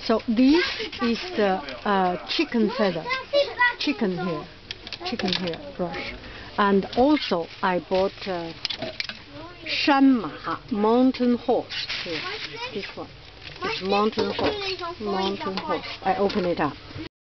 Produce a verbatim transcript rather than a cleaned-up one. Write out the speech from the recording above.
So this is the uh, chicken feather, chicken hair, chicken hair brush, and also I bought uh, Shanma, mountain horse here. This one, this mountain horse, mountain horse. I open it up.